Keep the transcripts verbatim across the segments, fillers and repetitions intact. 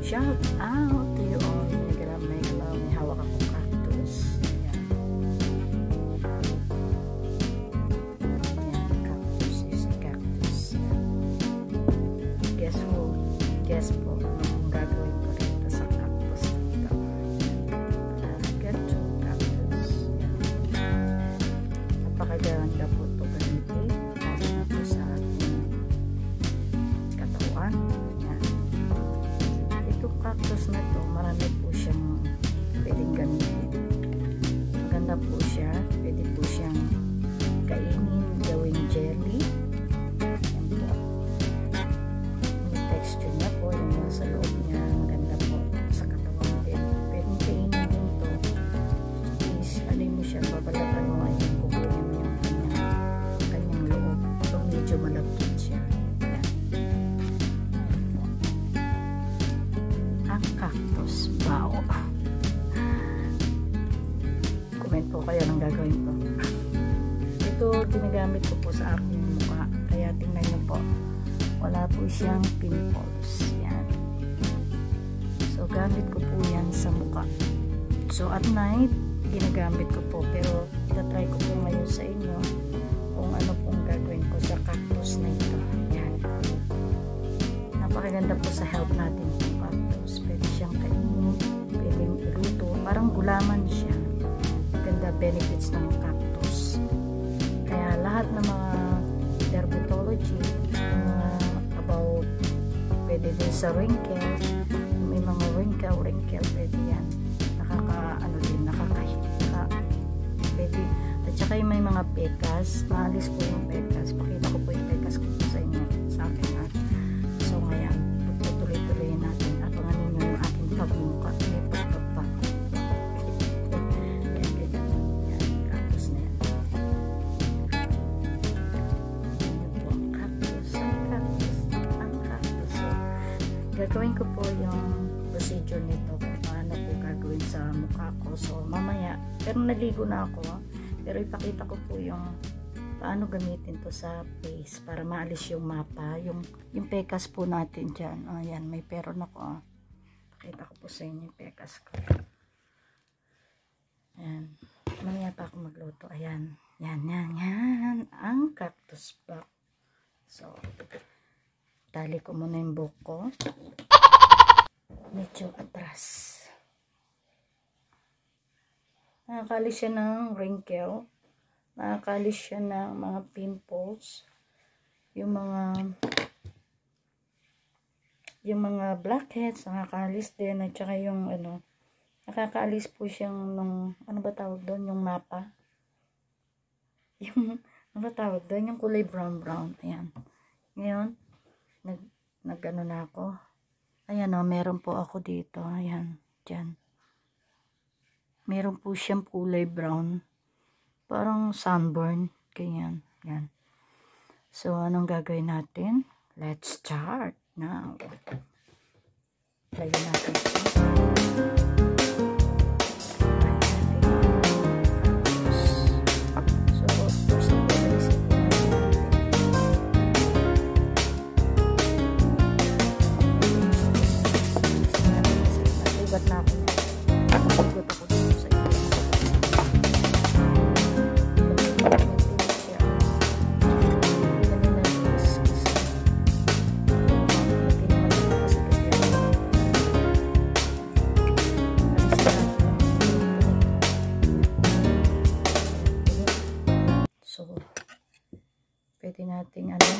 shout out to you all. May galaw, may galaw, may hawak akong cactus. Ayan. Ayan, cactus is a cactus. Ayan. Guess who? Guess po anong gagawin ko rito sa cactus dito. Uh, get to cactus. Ayan. Napakaganda po ito gamitin. Lalo na po sa ating katawan. Ayan. Itong cactus na to, marami po siyang pwedeng gamitin. Maganda po siya. Pwede po siyang kainin, gawing jelly. Ayan po. Yung texture niya po, yung nasa loob niya, maganda po sa katawan din. Pwedeng kainin din to. Is, alin mo siya, babalatan mo ay kukunin mo yung kanyang, kanyang loob. Ito medyo malapit siya. Ayan. Ayan po. Ang cactus. Wow. Comment po kayo ng gagawin ko. Ito, ginagamit ko po sa aking mukha. Kaya tingnan nyo po. Wala po siyang pimples. Yan. So, gamit ko po yan sa mukha. So, at night, ginagamit ko po. Pero, itatry ko po ngayon sa inyo kung ano pong gagawin ko sa cactus na ito. Yan. Napakaganda po sa health natin yung cactus. Pwede siyang kainin. Pwedeng iluto. Parang gulaman siya. Ganda benefits ng cactus. Kaya lahat ng mga dermatology, mga about pwede din sa wrinkles, may mga wrinkle, wrinkle, pwede yan. Nakaka, ano din, nakakahit. Nakaka, pwede. At saka yung may mga pekas, maalis po yung pekas. Pakita ko po yung pekas ko po sa inyo, sa akin. Ha? So ngayon, tutuloy-tuloy natin. Abangan ninyo yung aking pagmuka. May pagpagpag. Yan, ganyan. Yan, cactus na yan. Yan po ang cactus. Ang cactus. Ang cactus. So, gagawin ko po yung procedure nito kung paano po gagawin sa mukha ko. So, mamaya, pero naligo na ako. Pero ipakita ko po yung paano gamitin to sa face para maalis yung mapa, yung, yung pekas po natin dyan. Ayan, may peron ako. Oh. Pakita ko po sa inyo yung pekas ko. Ayan. Mamaya pa ako magluto. Ayan. Yan, yan, yan. Ang cactus block. So, tali ko muna yung buhok ko. Medyo atras. Nakakalis siya ng wrinkle. Nakakalis siya ng mga pimples. Yung mga yung mga blackheads, nakakalis din. At saka yung ano, nakakalis po siyang nung, ano ba tawag doon? Yung mapa. Yung, ano ba tawag doon? Yung kulay brown brown. Ayan. Ngayon, nag, nag ano na ako. Ayan o, meron po ako dito. Ayan, dyan. Meron po siyang kulay brown. Parang sunburn. Ganyan. Yan. So, anong gagawin natin? Let's start now. Lagyan natin siya. Na ako. Nagugot ako dito sa iyo. So, pwede nating ano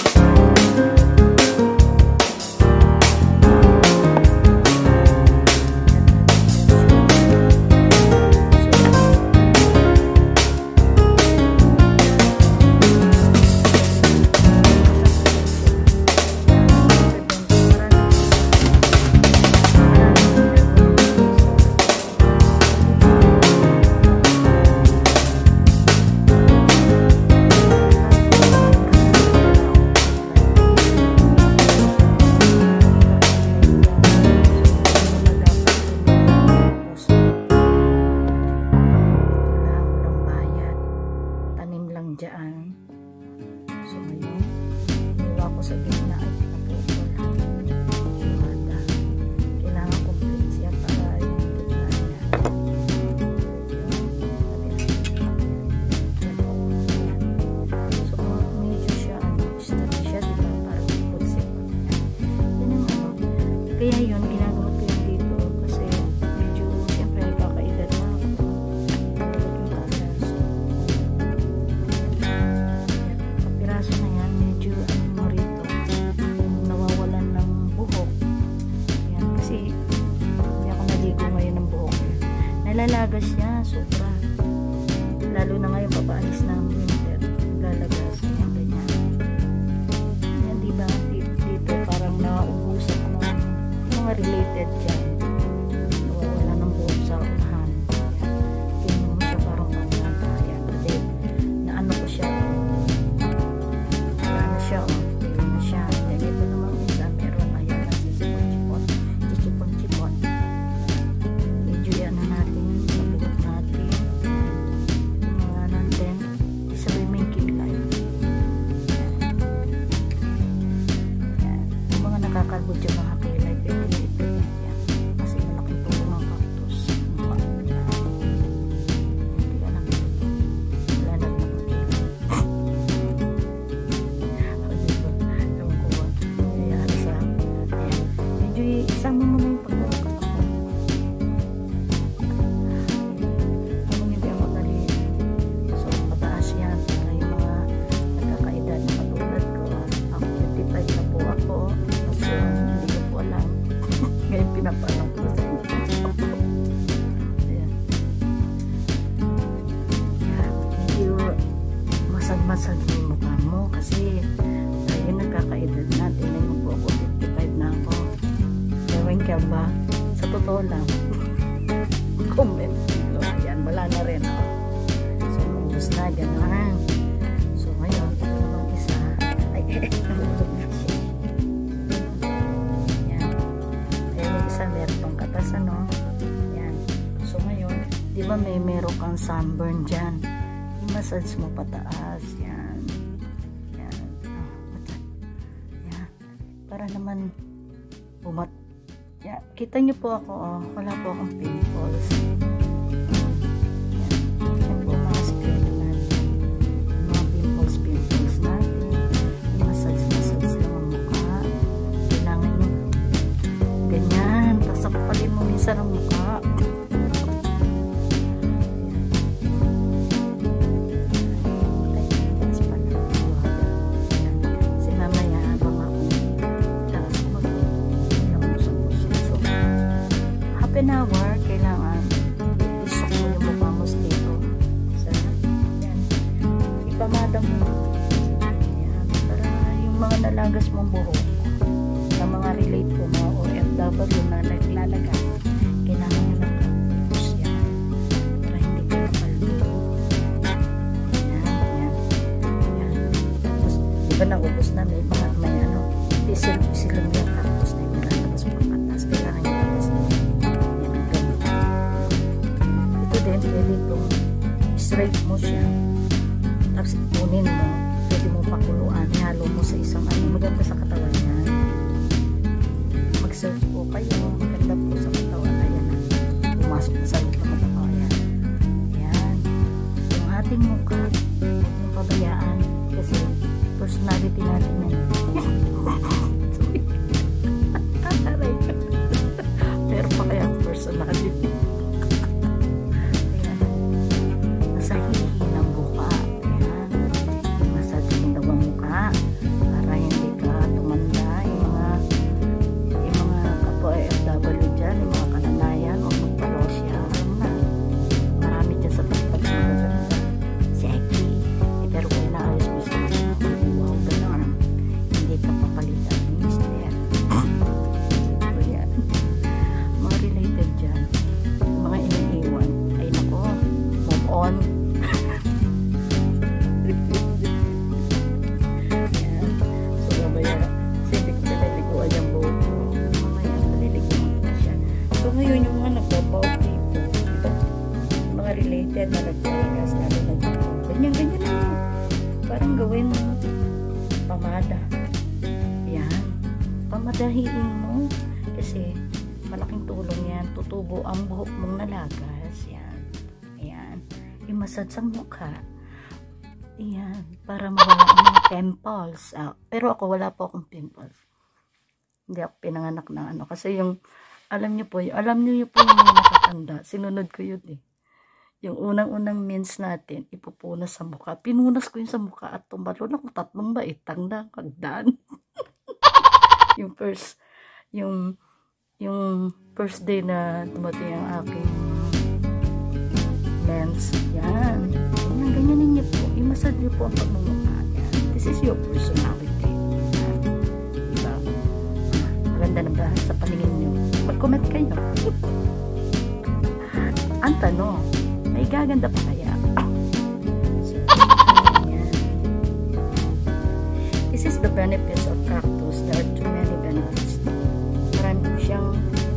dyan. So ngayon, iniwa ko sa gitna at napupula. Mata. imasad mo yung mukha mo kasi tayo nagkakaedad na. Tingnan mo po ako, fifty-five na ako. Gawin ka ba? Sa totoo lang. Comment. Ayan, wala na rin. So, maubos na. Gano'n. So, ngayon, ito naman isa. Ay, eh. Ayan. Ayan, yung isa, meron pang katas, ano? Ayan. So, ngayon, di ba may meron kang sunburn dyan? I-massage mo pataas. Yan. Yan. Yan. Para naman bumat. Yan. Kita nyo po ako, oh. Wala po akong pimples. Yan. Yan po mga sikreto natin. Mga pimples, pimples natin. I-massage, massage lang ang mukha. Kailangan nyo ganyan. Tapos kapalin mo minsan ang mukha. An hour, kailangan isok mo yung mukha mo dito. Sa, yan. Ipamada mo. Yan. Para yung mga nalagas mong buhok, na mga relate po, mga O F W na naglalagas, kailangan nyo lang tapos yan. Para hindi ka makalbo. Yan, yan. Yan. Tapos, di ba naubos na may mga may ano, isil-isilong yung cactus na yung nilalabas mo ang atas. Kailangan nyo tapos na dito, straight mo siya, tapos punin mo, pwede mo pakuluan, halo mo sa isang ano, maganda sa katawan niya. Mag-search po kayo, maganda po sa katawan. Ayan na, pumasok na sa loob ng katawan. Ayan, ayan, yung ating mukha, huwag mong pabayaan kasi personality natin na yun. Pero pa kaya ang personality. Ngayon yung mga nagbabaw dito, diba? Mga related na nagpagas na nagbabaw. Ganyan, ganyan na yun. Parang gawin mo pamada. Yan. Pamadahiin mo. Kasi malaking tulong yan. Tutubo ang buhok mong nalagas. Yan. Ayan. I-massage ang mukha. Ayan. Para mawala ang mga pimples. Ah, pero ako wala po akong pimples. Hindi ako pinanganak na ano. Kasi yung alam niyo po, alam niyo po yung mga nakatanda. Sinunod ko yun eh. Yung unang-unang means natin, ipupunas sa mukha. Pinunas ko yun sa mukha at tumalon ako tatlong baitang na kagdaan. Yung first, yung, yung first day na dumating ang aking mens. Yan. Ganyan, ganyanin niyo po. Imasad niyo po ang pagmumukha. Yan. This is your personality. Yan. Diba? Maganda na ba sa paningin niyo? Mag-comment kayo. Ang tanong, may gaganda pa kaya? So, yan. This is the benefits of cactus. There are too many benefits. Marami po siyang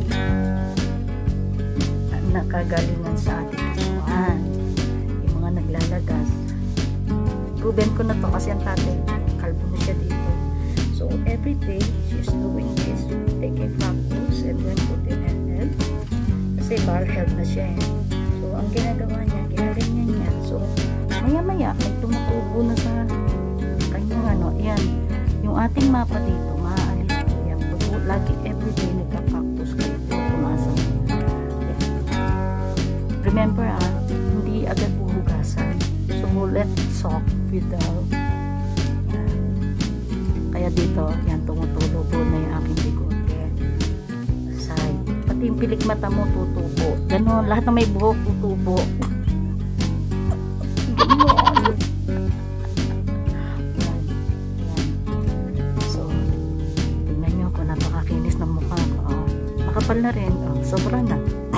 nakagalingan sa ating katawan. Yung mga naglalagas. Proven ko na to kasi ang tatay, kalbo na siya dito. So, every day, she's doing this. Taking cactus and then put in her head. Kasi bar health na siya eh. So, ang ginagawa niya, ginaganyan niya. So, maya-maya, may tumutubo na sa kanyang ano. Yan. Yung ating mapa dito, maaalis po yan. Lagi, everyday, nagka-cactus kayo. Pumasok. Remember, ah, hindi agad buhugasan. So, let it soak with the kaya dito, yan, tumutulo po na yung aking bigote. Side. Pati yung pilik mata mo, tutubo. Ganon, lahat ng may buhok, tutubo. Ganon. kapal na rin. Oh, sobra na.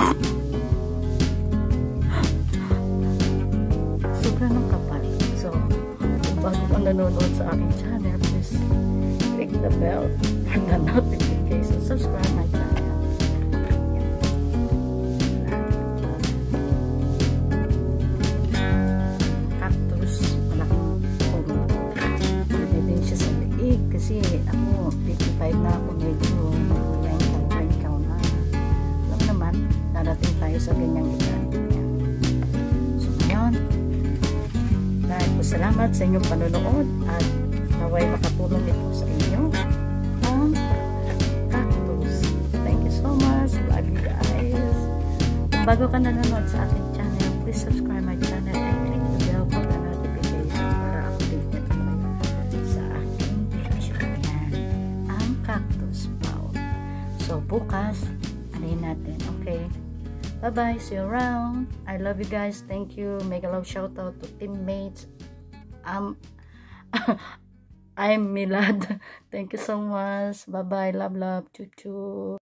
Sobra ng kapal. So, kung bago kang nanonood sa aking channel, please click the bell for the notification. Subscribe my channel. Cactus, malaking puno. Pwede din siya sa liig kasi ako, fifty-five na ako, medyo yankaw-yankaw na. Alam naman, narating tayo sa ganyang edad. So, ngayon, dahil po salamat sa inyong panonood at naway makatulong ito sa inyo ang cactus. Thank you so much. Love you guys. Kung bago ka nanonood sa aking channel, please subscribe my channel and click the bell for the notification para updated po kayo sa aking video. Yan. Ang cactus pao. So, bukas, anayin natin. Okay? Bye-bye. See you around. I love you guys. Thank you. Make a love shout out to teammates. Um, I'm Milad. Thank you so much. Bye-bye. Love, love. Choo-choo.